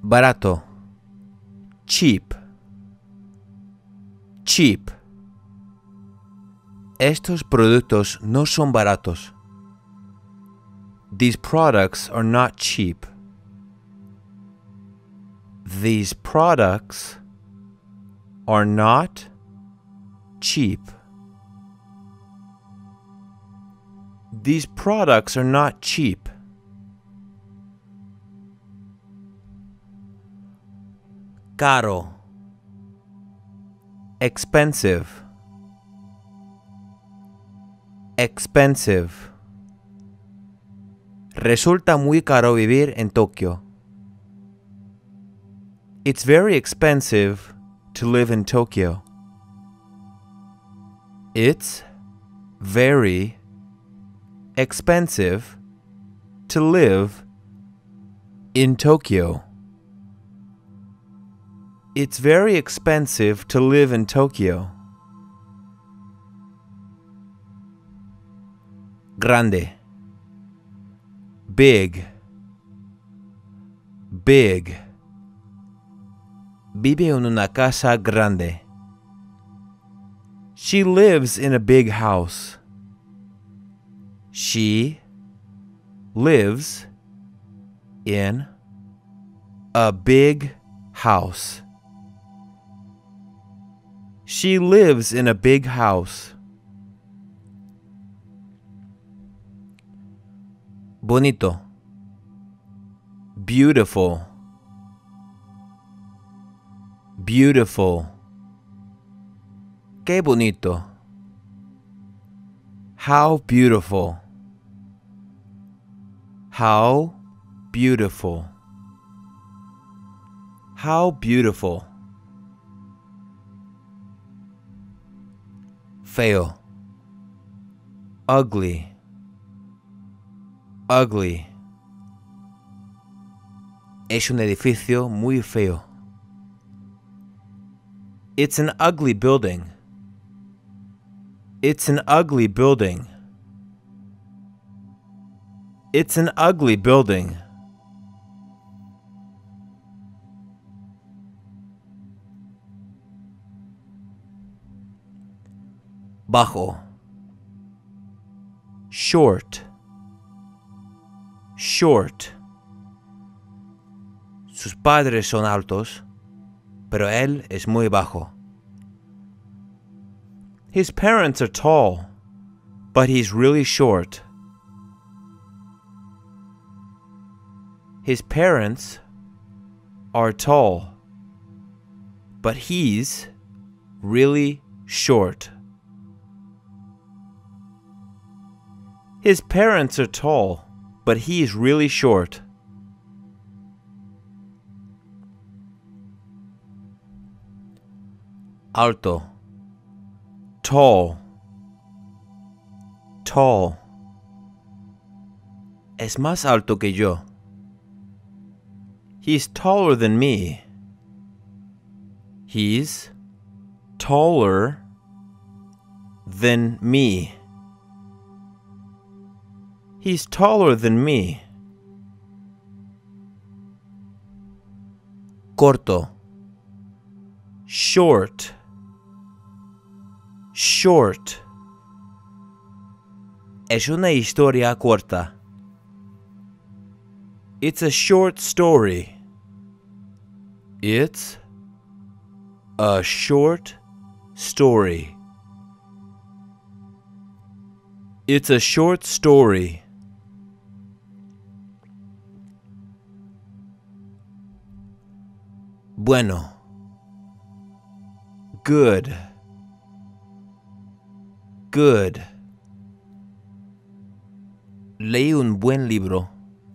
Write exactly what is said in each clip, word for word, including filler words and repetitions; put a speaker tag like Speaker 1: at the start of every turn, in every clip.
Speaker 1: Barato. Cheap. Cheap. Estos productos no son baratos. These products are not cheap. These products are not cheap. These products are not cheap. Caro. Expensive. Expensive. Resulta muy caro vivir en Tokio. It's very expensive to live in Tokyo. It's very expensive to live in Tokyo. It's very expensive to live in Tokyo. Grande. Big. Big. Vive en una casa grande. She lives in a big house. She lives in a big house. She lives in a big house. Bonito. Beautiful. Beautiful. Qué bonito. How beautiful. How beautiful. How beautiful. Feo. Ugly. Ugly. Es un edificio muy feo. It's an ugly building. It's an ugly building. It's an ugly building. Bajo. Short. Short. Sus padres son altos, pero él es muy bajo. His parents are tall, but he's really short. His parents are tall, but he's really short. His parents are tall, but he's really short. Alto. Tall. Tall. Es más alto que yo. He's taller than me. He's taller than me. He's taller than me. Corto. Short. Short. Es una historia corta. It's a short story. It's a short story. It's a short story. Bueno. Good. Good. Leí un buen libro.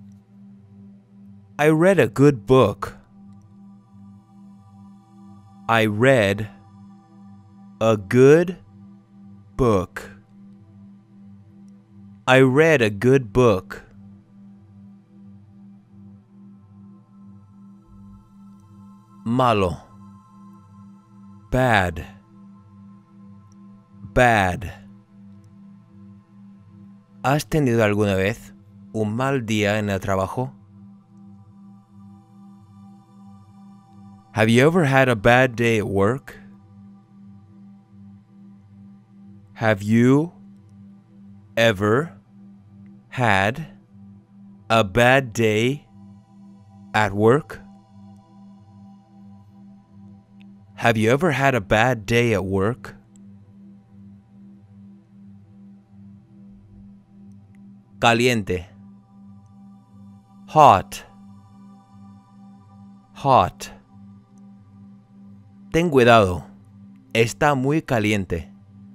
Speaker 1: I read a good book. I read a good book. I read a good book. Malo. Bad. Bad. ¿Has tenido alguna vez un mal día en el trabajo? Have you ever had a bad day at work? Have you ever had a bad day at work? Have you ever had a bad day at work? Caliente. Hot. Hot. Ten cuidado. Está muy caliente.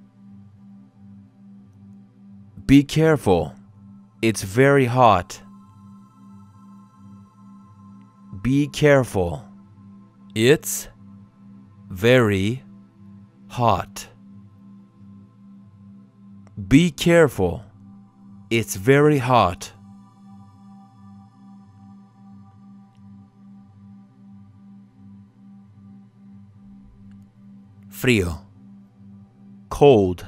Speaker 1: Be careful. It's very hot. Be careful. It's very hot. Be careful. It's very hot. Frío. Cold.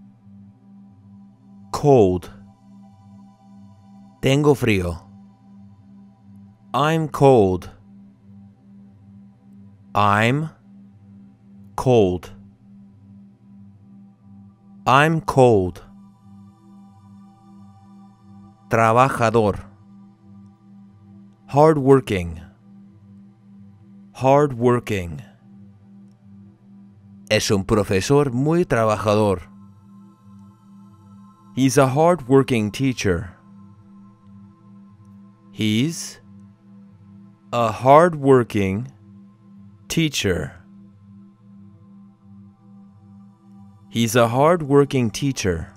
Speaker 1: Cold. Tengo frío. I'm cold. I'm cold. I'm cold. Trabajador. Hardworking. Hardworking. Es un profesor muy trabajador. He's a hardworking teacher. He's a hardworking teacher. He's a hardworking teacher.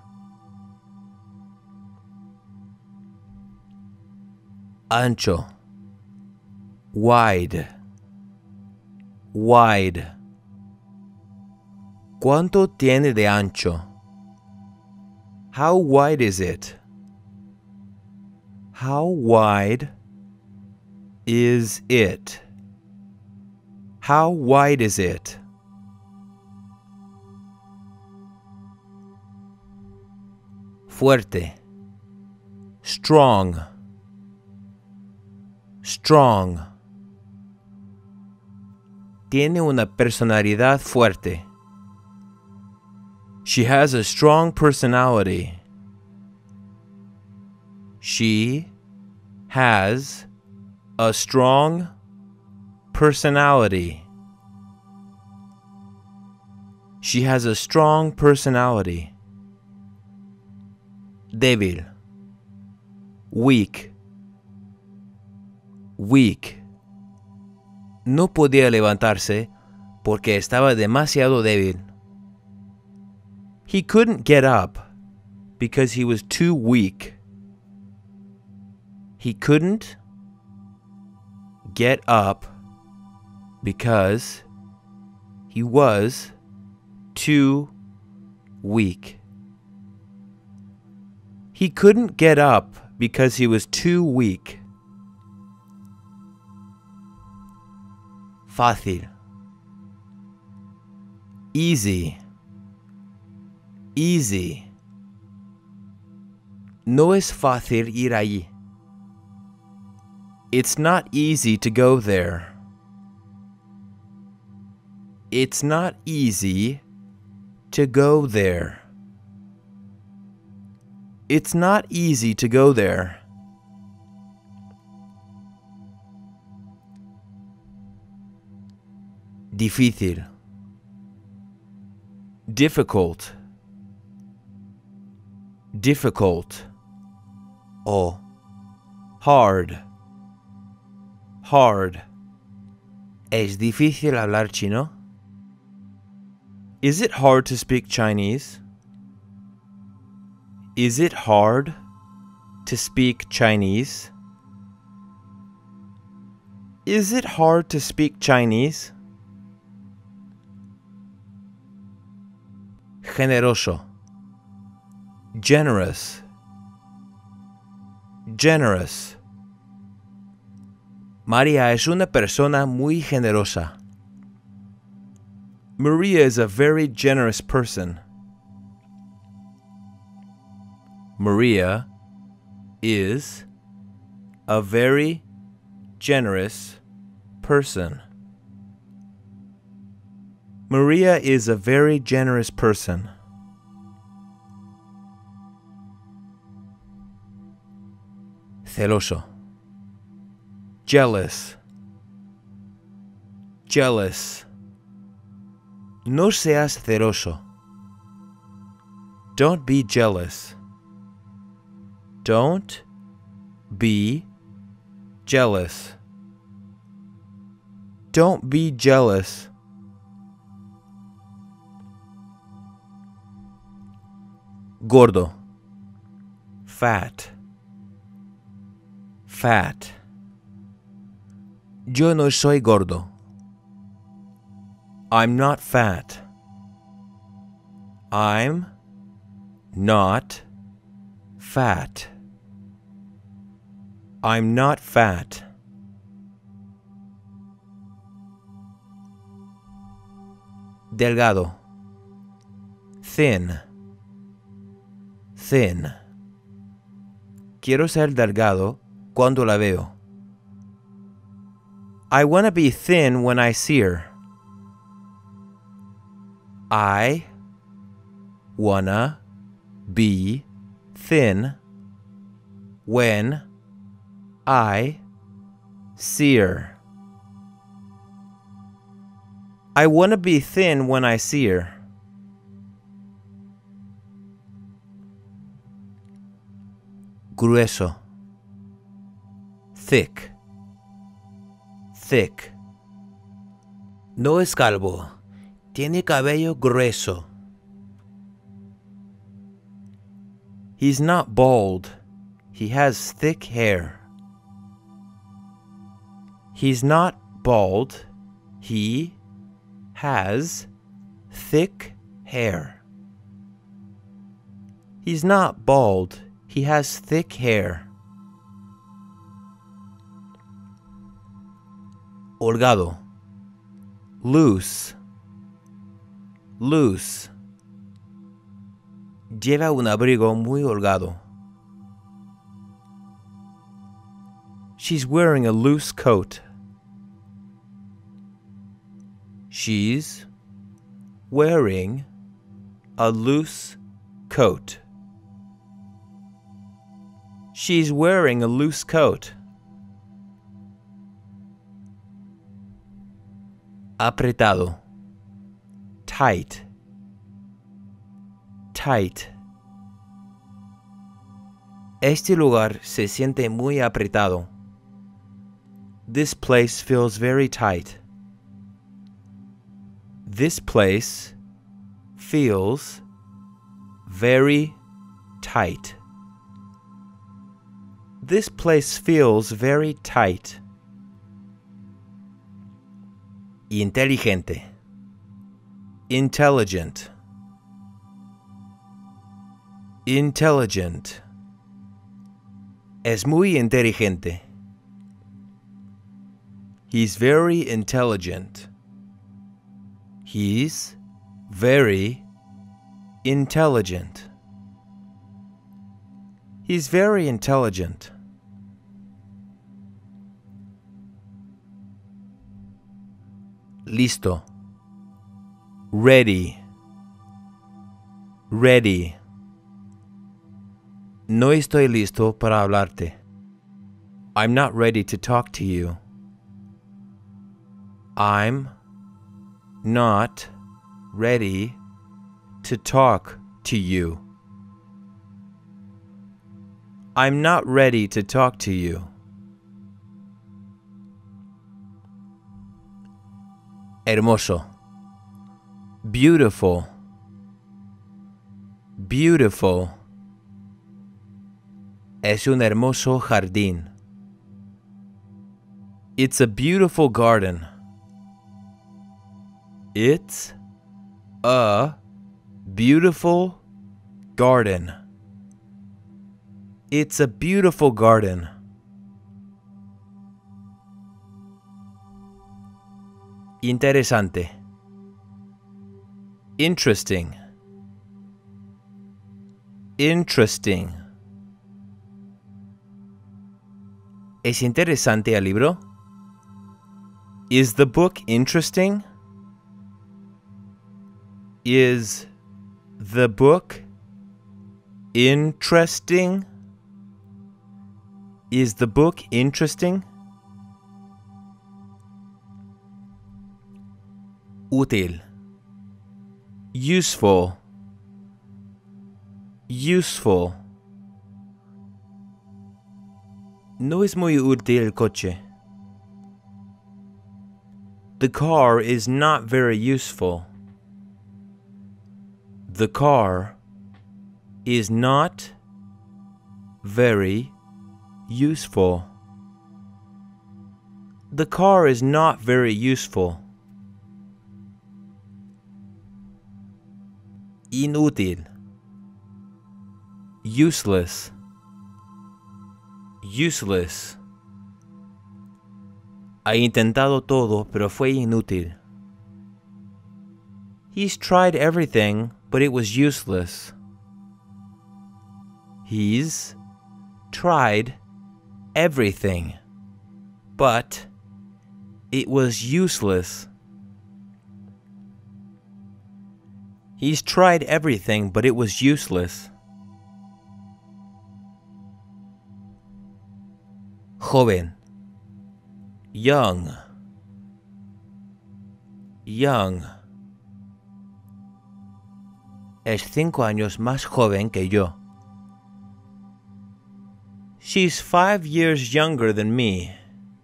Speaker 1: Ancho. Wide. Wide. ¿Cuánto tiene de ancho? How wide is it? How wide is it? How wide is it? Fuerte. Strong. Strong. Tiene una personalidad fuerte. She has a strong personality. She has a strong personality. She has a strong personality. Débil. Weak. Weak. No podía levantarse porque estaba demasiado débil. He couldn't get up because he was too weak. He couldn't get up because he was too weak. He couldn't get up because he was too weak. Fácil. Easy. Easy. No es fácil ir allí. It's not easy to go there. It's not easy to go there. It's not easy to go there. Difícil. Difficult. Difficult. O hard. Hard. ¿Es difícil hablar chino? Is it hard to speak Chinese? Is it hard to speak Chinese? Is it hard to speak Chinese? Generoso. Generous. Generous. María es una persona muy generosa. Maria is a very generous person. Maria is a very generous person. Maria is a very generous person. Celoso. Jealous. Jealous. No seas celoso. Don't be jealous. Don't be jealous. Don't be jealous. Gordo. Fat. Fat. Yo no soy gordo. I'm not fat. I'm not fat. I'm not fat. Delgado. Thin. Thin. Quiero ser delgado cuando la veo. I want to be thin when I see her. I wanna be thin when I see her. I wanna be thin when I see her. Grueso. Thick. Thick. No es calvo. Tiene cabello grueso. He's not bald. He has thick hair. He's not bald. He has thick hair. He's not bald. He has thick hair. Holgado. Loose. Loose. Lleva un abrigo muy holgado. She's wearing a loose coat. She's wearing a loose coat. She's wearing a loose coat. Apretado. Tight. Tight. Este lugar se siente muy apretado. This place feels very tight. This place feels very tight. This place feels very tight. Inteligente. Intelligent. Intelligent. Es muy inteligente. He's very intelligent. He's very intelligent. He's very intelligent. Listo. Ready. Ready. No estoy listo para hablarte. I'm not ready to talk to you. I'm not ready to talk to you. I'm not ready to talk to you. Hermoso. Beautiful. Beautiful. Es un hermoso jardín. It's a beautiful garden. It's a beautiful garden. It's a beautiful garden. Interesante. Interesting. Interesting. ¿Es interesante el libro? Is the book interesting? Is the book interesting? Is the book interesting? Útil. Useful. Useful. No es muy útil el coche. The car is not very useful. The car is not very useful. The car is not very useful. Inútil. Useless. Useless. Ha intentado todo, pero fue inútil. He's tried everything, but it was useless. He's tried everything, but it was useless. He's tried everything, but it was useless. Joven. Young. Young. Es cinco años más joven que yo. She's five years younger than me.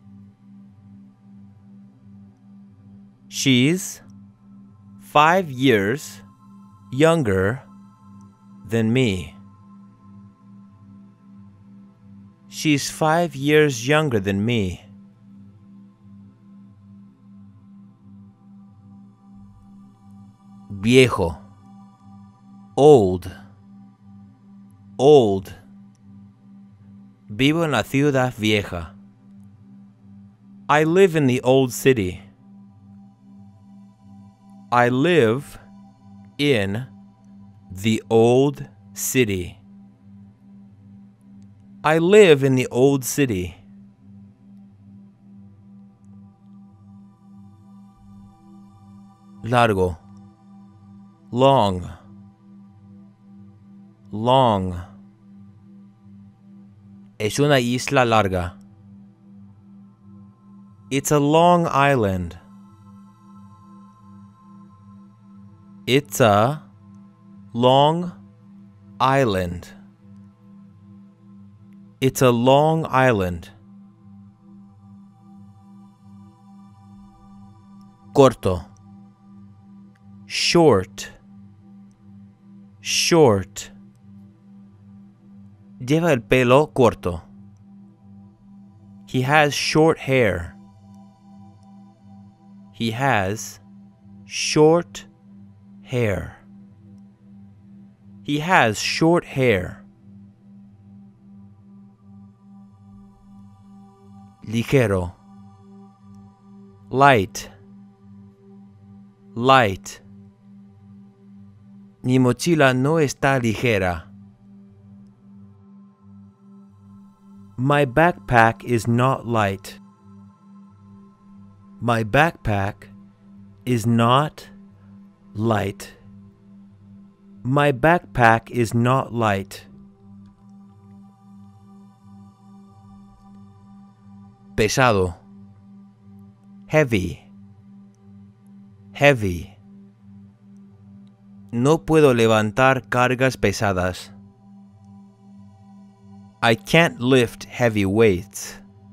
Speaker 1: She's five years younger than me. She's five years younger than me. Viejo. Old. Old. Vivo en la ciudad vieja. I live in the old city. I live in the old city. I live in the old city. Largo. Long. Long. Es una isla larga. It's a long island. It's a long island. It's a long island. Corto. Short. Short. Lleva el pelo corto. He has short hair. He has short hair. He has short hair. Ligero. Light. Light. Mi mochila no está ligera. My backpack is not light. My backpack is not light. My backpack is not light. Pesado. Heavy. Heavy. No puedo levantar cargas pesadas. I can't lift heavy weights.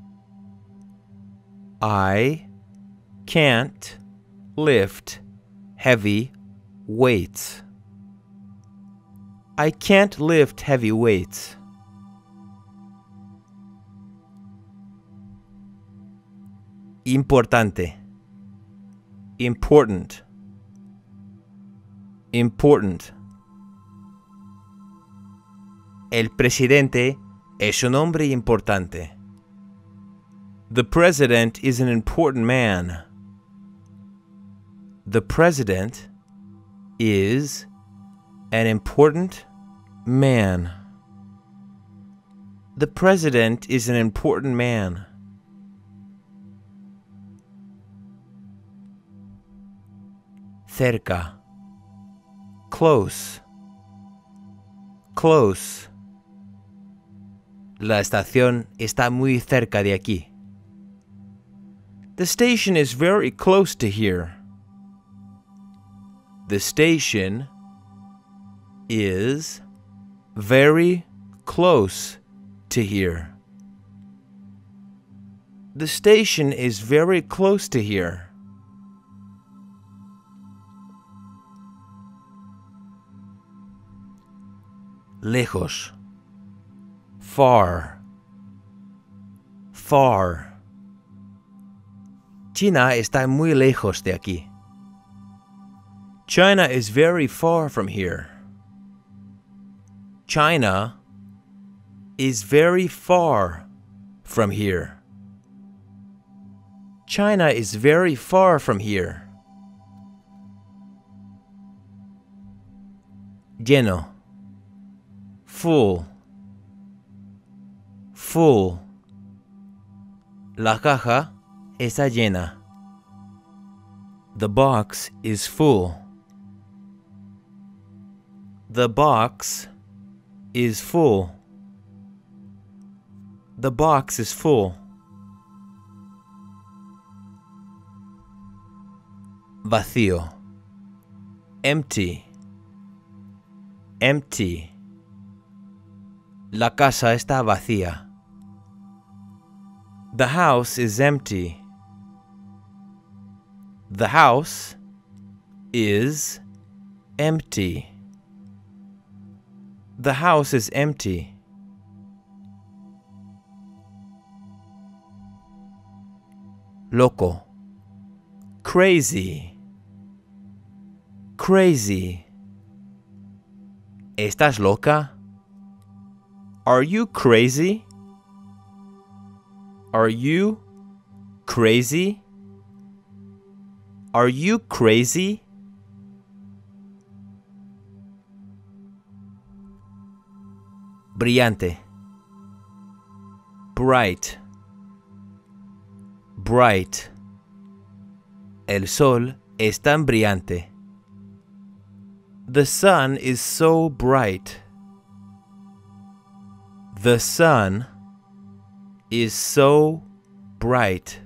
Speaker 1: I can't lift heavy weights. I can't lift heavy weights. Importante. Important. Important. El presidente es un hombre importante. The president is an important man. The president is an important man. The president is an important man. Cerca. Close. Close. La estación está muy cerca de aquí. The station is very close to here. The station is very close to here. The station is very close to here. Lejos. Far. Far. China está muy lejos de aquí. China is very far from here. China is very far from here. China is very far from here. Lleno. Full. Full. La caja está llena. The box is full. The box is full. The box is full. Vacío. Empty. Empty. La casa está vacía. The house is empty. The house is empty. The house is empty. Loco. Crazy. Crazy. ¿Estás loca? Are you crazy? Are you crazy? Are you crazy? Brillante. Bright. Bright. El sol es tan brillante. The sun is so bright. The sun is so bright.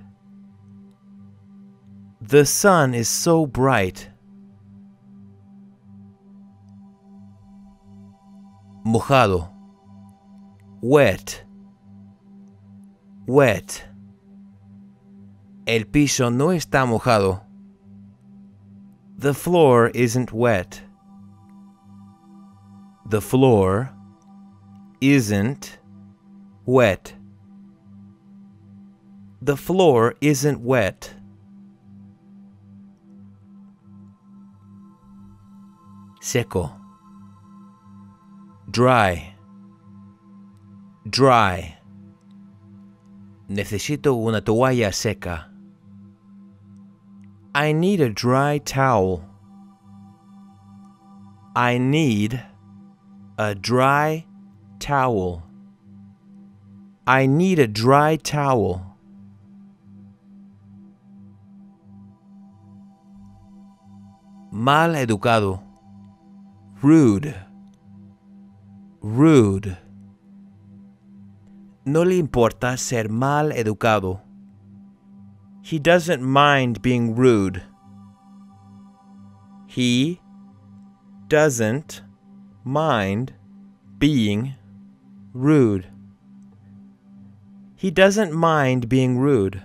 Speaker 1: The sun is so bright. Mojado. Wet. Wet. El piso no está mojado. The floor isn't wet. The floor isn't wet. The floor isn't wet. Seco. Dry. Dry. Necesito una toalla seca. I need a dry towel. I need a dry towel. I need a dry towel. Mal educado. Rude. Rude. No le importa ser mal educado. He doesn't mind being rude. He doesn't mind being rude. He doesn't mind being rude.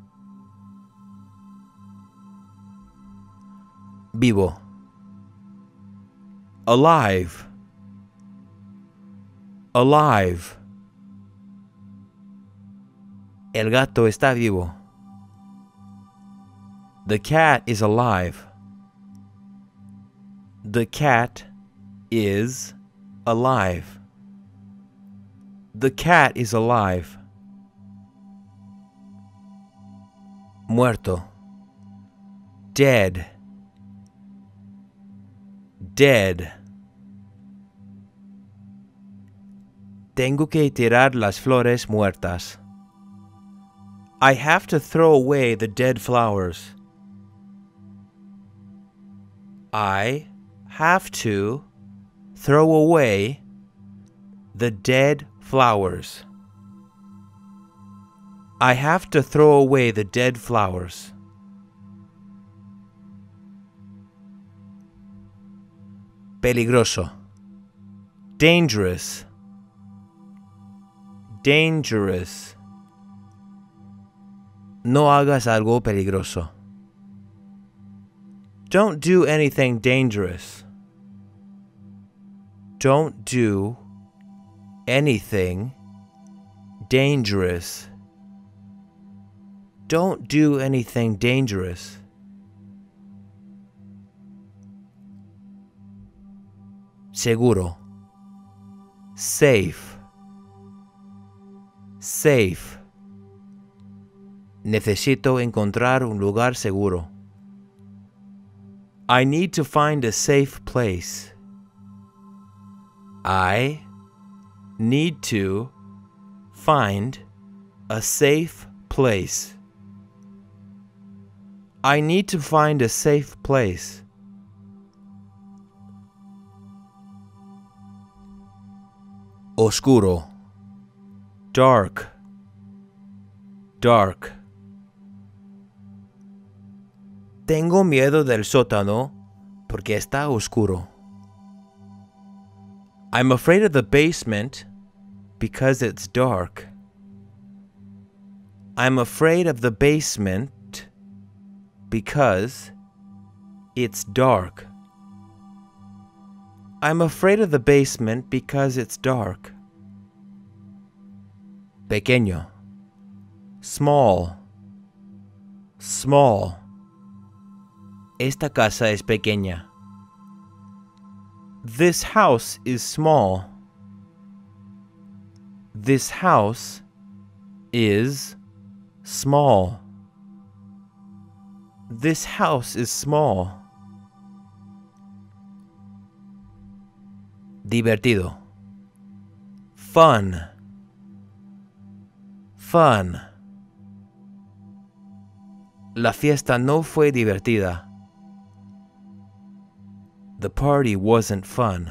Speaker 1: Vivo. Alive. Alive. El gato está vivo. The cat is alive. The cat is alive. The cat is alive. Muerto. Dead. Dead. Tengo que tirar las flores muertas. I have to throw away the dead flowers. I have to throw away the dead flowers. I have to throw away the dead flowers. Peligroso. Dangerous. Dangerous. No hagas algo peligroso. Don't do anything dangerous. Don't do anything dangerous. Don't do anything dangerous. Seguro. Safe. Safe. Necesito encontrar un lugar seguro. I need to find a safe place. I need to find a safe place. I need to find a safe place. Oscuro. Dark. Dark. Tengo miedo del sótano porque está oscuro. I'm afraid of the basement because it's dark. I'm afraid of the basement because it's dark. I'm afraid of the basement because it's dark. Pequeño. Small. Small. Esta casa es pequeña. This house is small. This house is small. This house is small. Divertido. Fun. Fun. La fiesta no fue divertida. The party wasn't fun.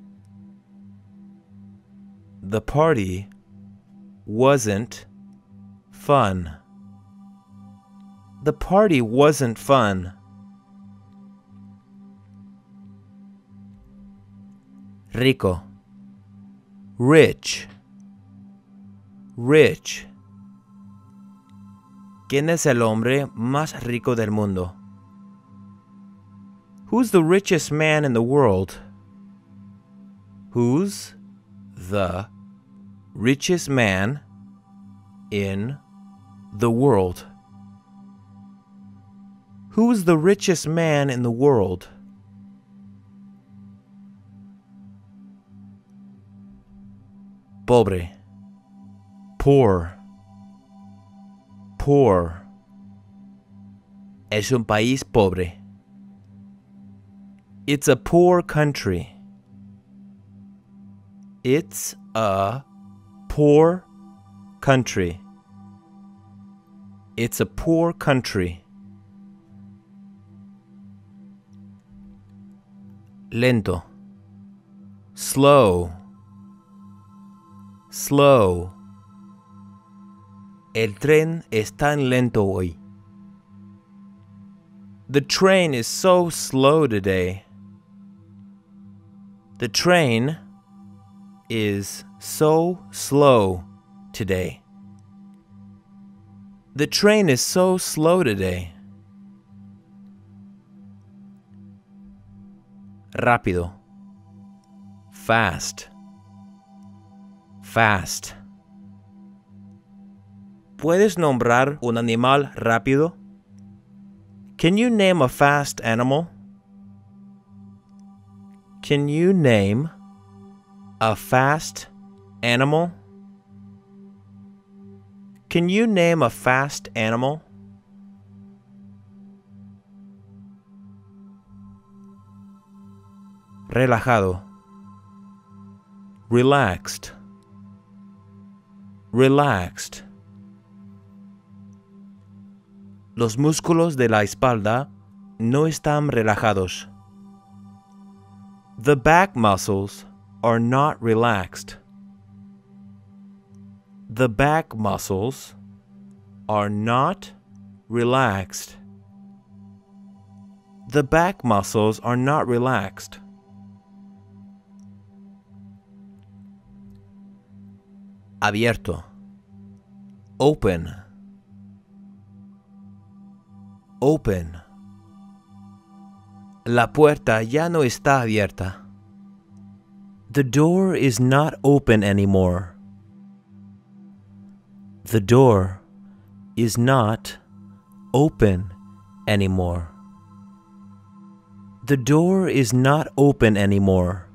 Speaker 1: The party wasn't fun. The party wasn't fun. Rico. Rich. Rich. ¿Quién es el hombre más rico del mundo? Who's the richest man in the world? Who's the richest man in the world? Who's the richest man in the world? Pobre. Poor. Poor. Es un país pobre. It's a poor country. It's a poor country. It's a poor country. Lento. Slow. Slow. El tren es tan lento hoy. The train is so slow today. The train is so slow today. The train is so slow today. Rápido. Fast. Fast. ¿Puedes nombrar un animal rápido? Can you name a fast animal? Can you name a fast animal? Can you name a fast animal? Relajado. Relaxed. Relaxed. Los músculos de la espalda no están relajados. The back muscles are not relaxed. The back muscles are not relaxed. The back muscles are not relaxed. Abierto. Open. Open. La puerta ya no está abierta. The door is not open anymore. The door is not open anymore. The door is not open anymore.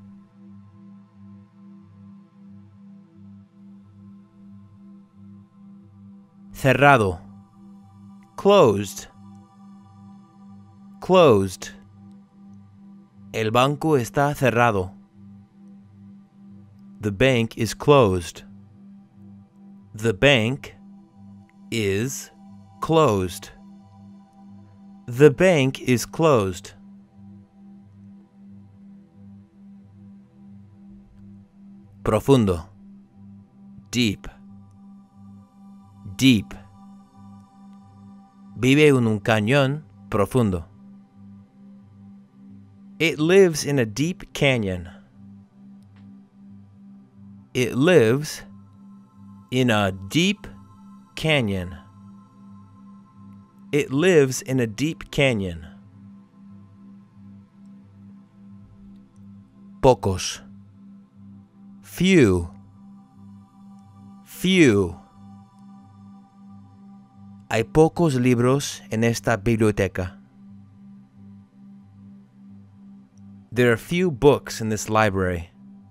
Speaker 1: Cerrado. Closed. Closed. El banco está cerrado. The bank is closed. The bank is closed. The bank is closed. Profundo. Deep. Deep. Vive en un cañón profundo. It lives in a deep canyon. It lives in a deep canyon. It lives in a deep canyon. Pocos. Few. Few. Hay pocos libros en esta biblioteca. There are few books in this library.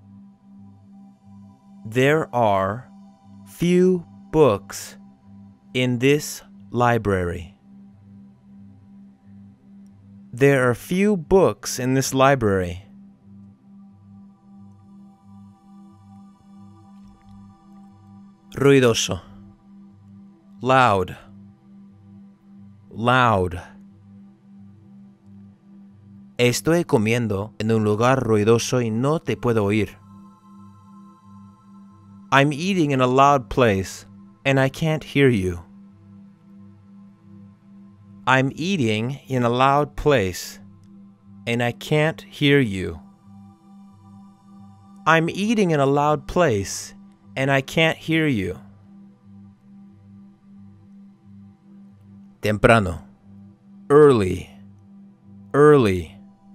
Speaker 1: There are few books in this library. There are few books in this library. Ruidoso. Loud. Loud. Estoy comiendo en un lugar ruidoso y no te puedo oír. I'm eating in a loud place and I can't hear you. I'm eating in a loud place and I can't hear you. I'm eating in a loud place and I can't hear you. Temprano. Early. Early.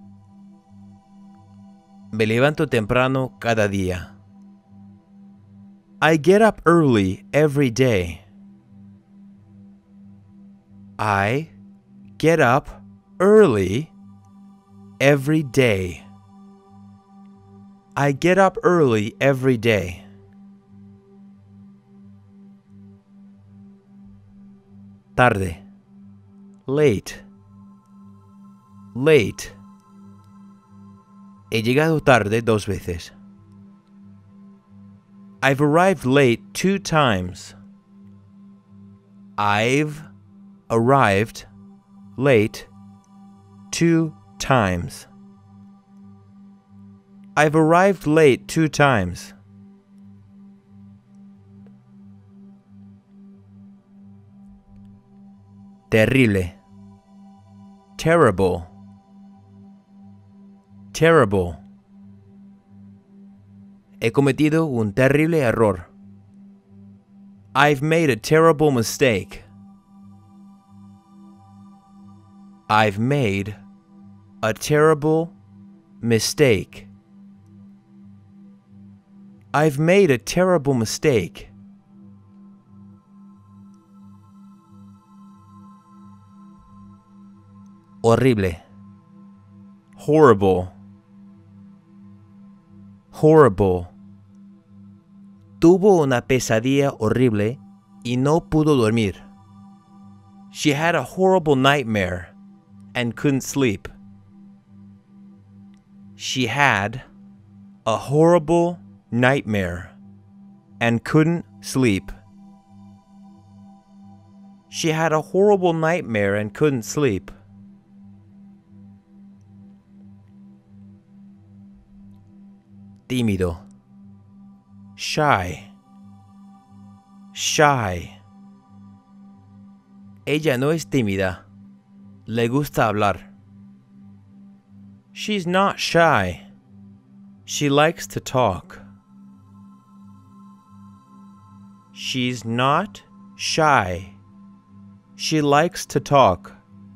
Speaker 1: Me levanto temprano cada día. I get up early every day. I get up early every day. I get up early every day. Tarde. Late. Late. He llegado tarde dos veces. I've arrived late two times. I've arrived late two times. I've arrived late two times. Terrible. Terrible. Terrible. He cometido un terrible error. I've made a terrible mistake. I've made a terrible mistake. I've made a terrible mistake. Horrible. Horrible. Horrible. Tuvo una pesadilla horrible y no pudo dormir. She had a horrible nightmare and couldn't sleep. She had a horrible nightmare and couldn't sleep. She had a horrible nightmare and couldn't sleep. Tímido. Shy. Shy. Ella no es tímida. Le gusta hablar. She's not shy. She likes to talk. She's not shy. She likes to talk.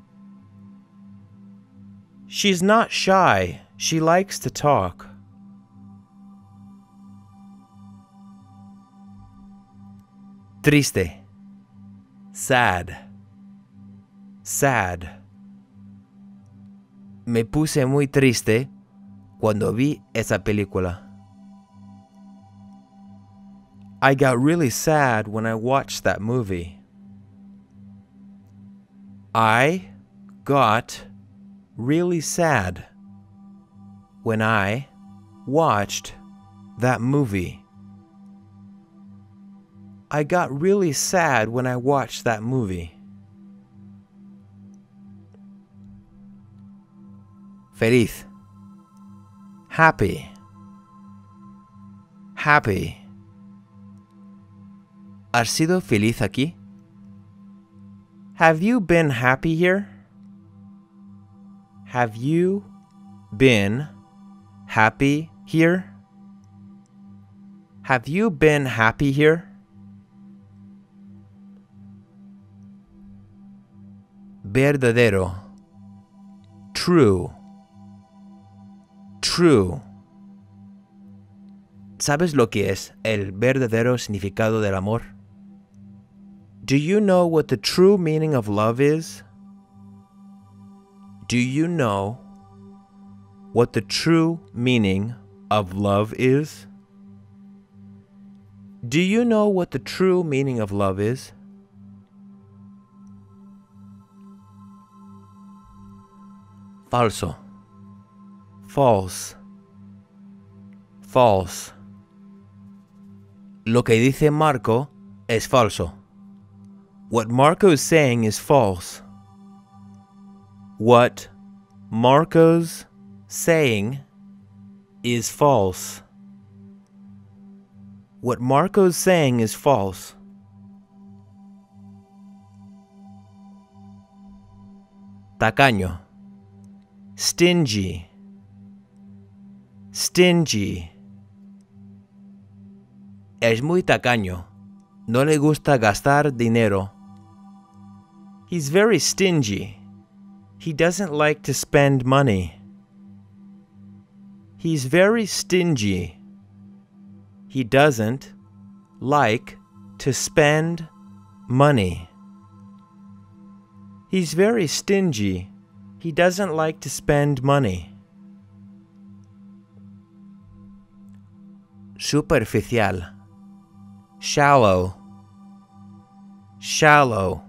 Speaker 1: She's not shy. She likes to talk. Triste. Sad. Sad. Me puse muy triste cuando vi esa película. I got really sad when I watched that movie. I got really sad when I watched that movie. I got really sad when I watched that movie. Feliz. Happy. Happy. ¿Has sido feliz aquí? Have you been happy here? Have you been happy here? Have you been happy here? Verdadero. True. True. ¿Sabes lo que es el verdadero significado del amor? Do you know what the true meaning of love is? Do you know what the true meaning of love is? Do you know what the true meaning of love is? Falso. False. False. Lo que dice Marco es falso. What Marco's saying is false. What Marco's saying is false. What Marco's saying is false. Tacaño. Stingy. Stingy. Es muy tacaño. No le gusta gastar dinero. He's very stingy. He doesn't like to spend money. He's very stingy. He doesn't like to spend money. He's very stingy. He doesn't like to spend money. Superficial. Shallow. Shallow.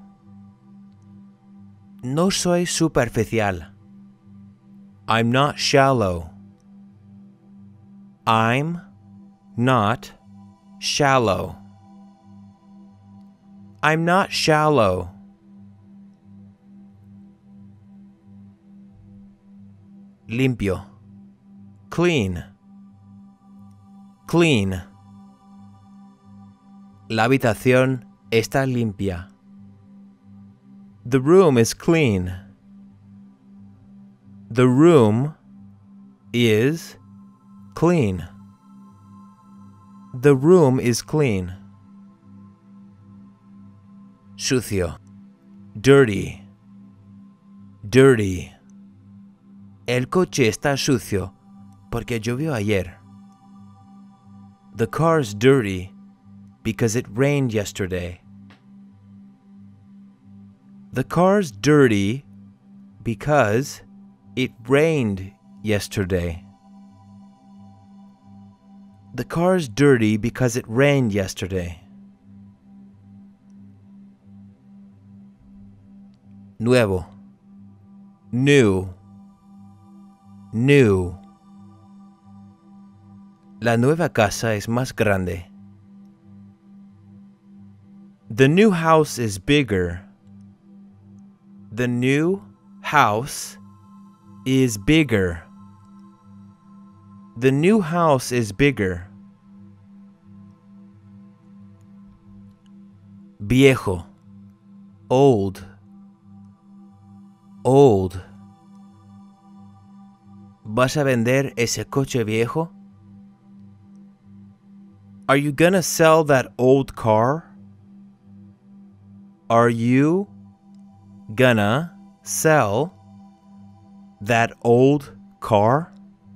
Speaker 1: No soy superficial. I'm not shallow. I'm not shallow. I'm not shallow. Limpio. Clean. Clean. La habitación está limpia. The room is clean. The room is clean. The room is clean. Sucio. Dirty. Dirty. El coche está sucio porque llovió ayer. The car's dirty because it rained yesterday. The car's dirty because it rained yesterday. The car's dirty because it rained yesterday. Nuevo. New. New. La nueva casa es más grande. The new house is bigger. The new house is bigger. The new house is bigger. Viejo. Old. Old. ¿Vas a vender ese coche viejo? Are you gonna sell that old car? Are you gonna sell that old car?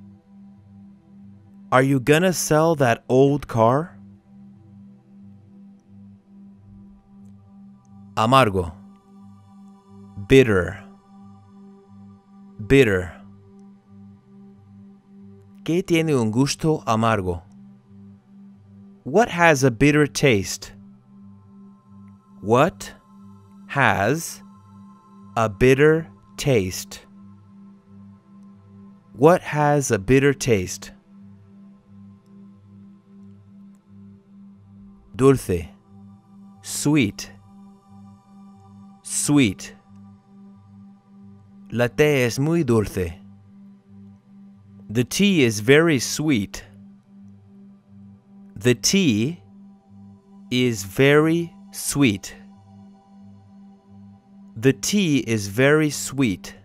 Speaker 1: Are you gonna sell that old car? Amargo. Bitter. Bitter. ¿Qué tiene un gusto amargo? What has a bitter taste? What has a bitter taste? What has a bitter taste? Dulce. Sweet. Sweet. La té es muy dulce. The tea is very sweet. The tea is very sweet. The tea is very sweet.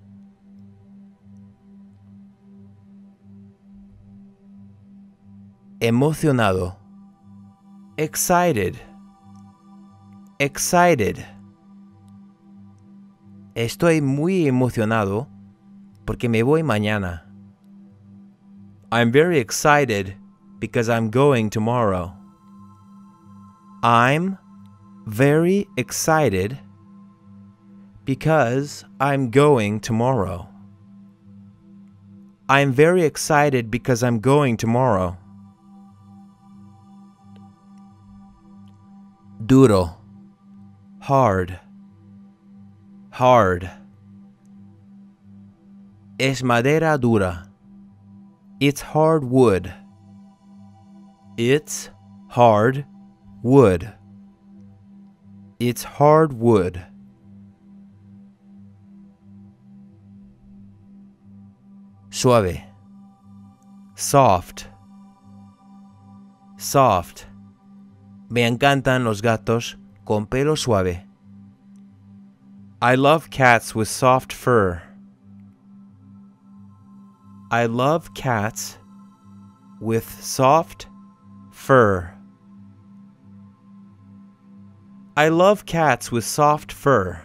Speaker 1: Emocionado. Excited. Excited. Estoy muy emocionado porque me voy mañana. I'm very excited because I'm going tomorrow. I'm very excited because I'm going tomorrow. I'm very excited because I'm going tomorrow. Duro. Hard. Hard. Es madera dura. It's hard wood. It's hard wood. It's hard wood. Suave. Soft. Soft. Me encantan los gatos con pelo suave. I love cats with soft fur. I love cats with soft fur. I love cats with soft fur.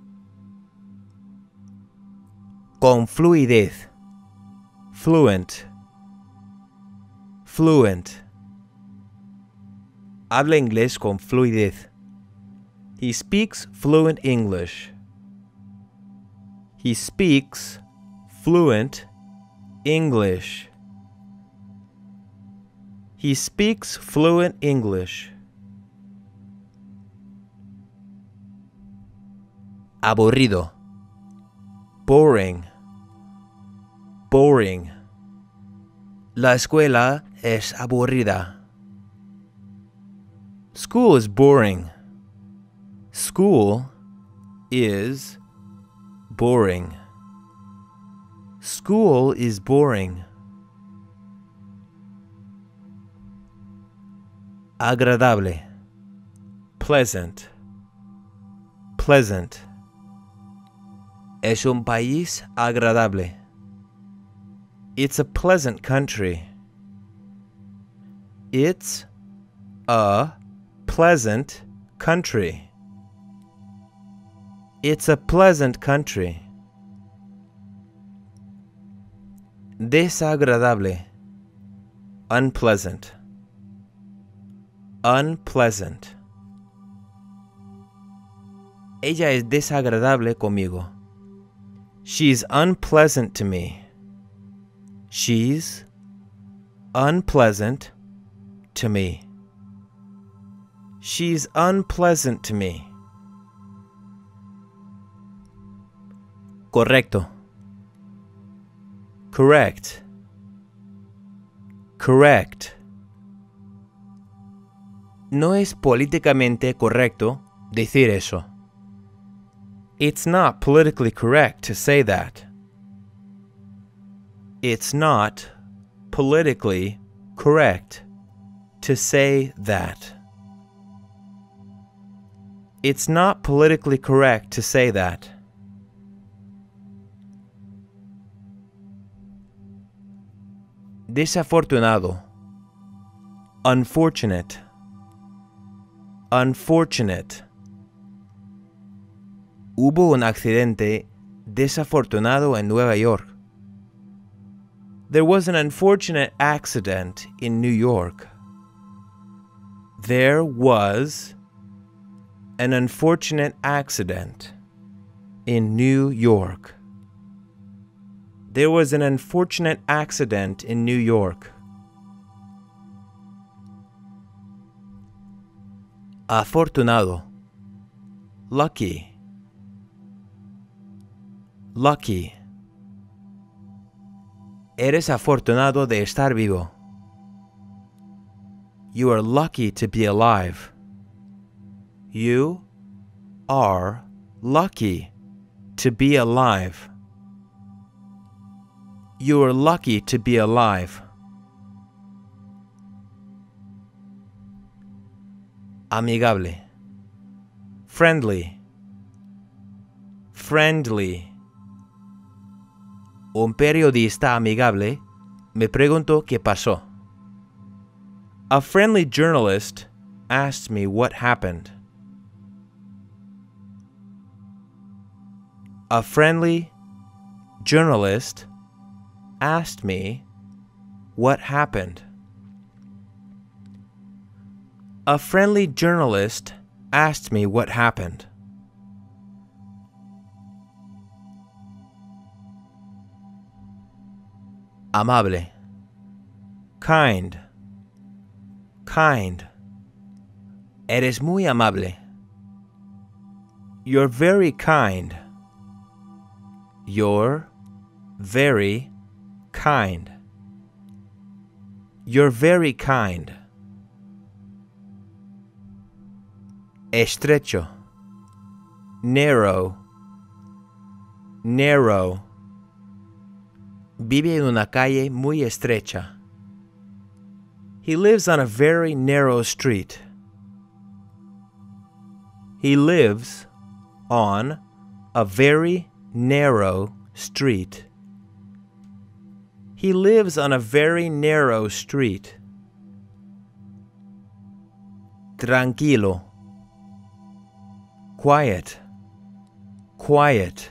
Speaker 1: Con fluidez. Fluent. Fluent. Habla inglés con fluidez. He speaks fluent English. He speaks fluent English. He speaks fluent English. Aburrido. Boring. Boring. La escuela es aburrida. School is boring. School is boring. School is boring. Agradable. Pleasant. Pleasant. Es un país agradable. It's a pleasant country. It's a pleasant country. It's a pleasant country. Desagradable. Unpleasant. Unpleasant. Ella es desagradable conmigo. She's unpleasant to me. She's unpleasant to me. She's unpleasant to me. Correcto. Correct. Correct. No es políticamente correcto decir eso. It's not politically correct to say that. It's not politically correct to say that. It's not politically correct to say that. Desafortunado. Unfortunate. Unfortunate. Hubo un accidente desafortunado en Nueva York. There was an unfortunate accident in New York. There was an unfortunate accident in New York. There was an unfortunate accident in New York. Afortunado. Lucky. Lucky. Eres afortunado de estar vivo. You are lucky to be alive. You are lucky to be alive. You are lucky to be alive. Amigable. Friendly. Friendly. Un periodista amigable me preguntó qué pasó. A friendly journalist asked me what happened. A friendly journalist asked me what happened. A friendly journalist asked me what happened. Amable. Kind. Kind. Eres muy amable. You're very kind. You're very kind. You're very kind. Estrecho. Narrow. Narrow. Vive en una calle muy estrecha. He lives on a very narrow street. He lives on a very narrow street. He lives on a very narrow street. Tranquilo. Quiet. Quiet.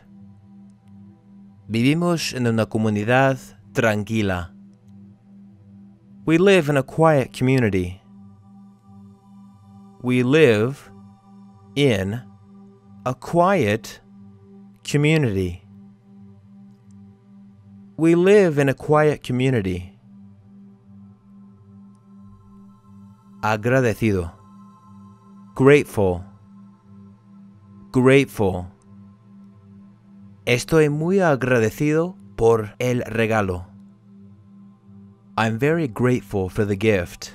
Speaker 1: Vivimos en una comunidad tranquila. We live in a quiet community. We live in a quiet community. We live in a quiet community. Agradecido. Grateful. Grateful. Estoy muy agradecido por el regalo. I'm very grateful for the gift.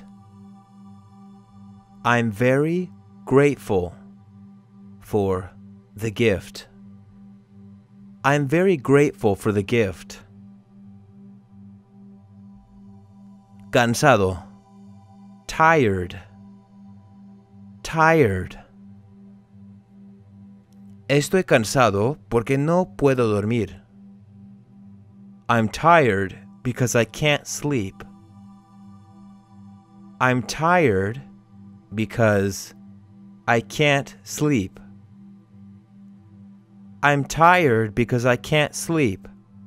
Speaker 1: I'm very grateful for the gift. I'm very grateful for the gift. Cansado. Tired. Tired. Estoy cansado porque no puedo dormir. I'm tired because I can't sleep. I'm tired because I can't sleep. I'm tired because I can't sleep.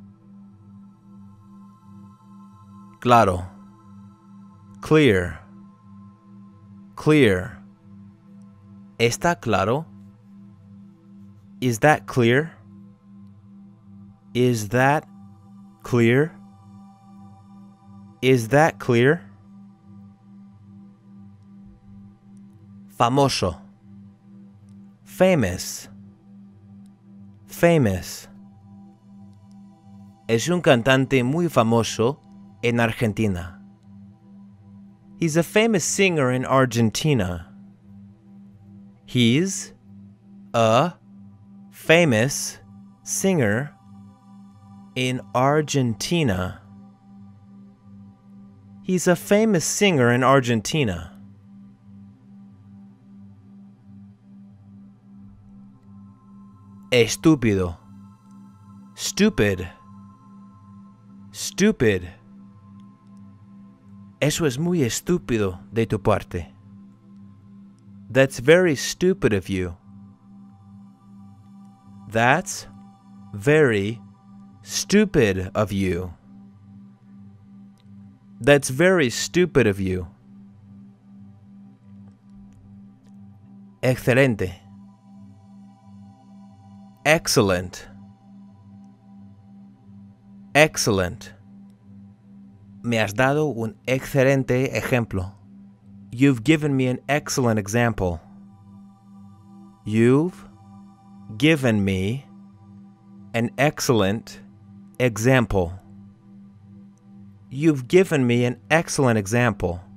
Speaker 1: Claro. Clear. Clear. ¿Está claro? Is that clear? Is that clear? Is that clear? Famoso. Famous. Famous. Es un cantante muy famoso en Argentina. He's a famous singer in Argentina. He's a famous singer in Argentina. He's a famous singer in Argentina. Estúpido. Stupid. Stupid. Eso es muy estúpido de tu parte. That's very stupid of you. That's very stupid of you. That's very stupid of you. Excelente. Excellent. Excellent. Me has dado un excelente ejemplo. You've given me an excellent example. You've given me an excellent example. You've given me an excellent example.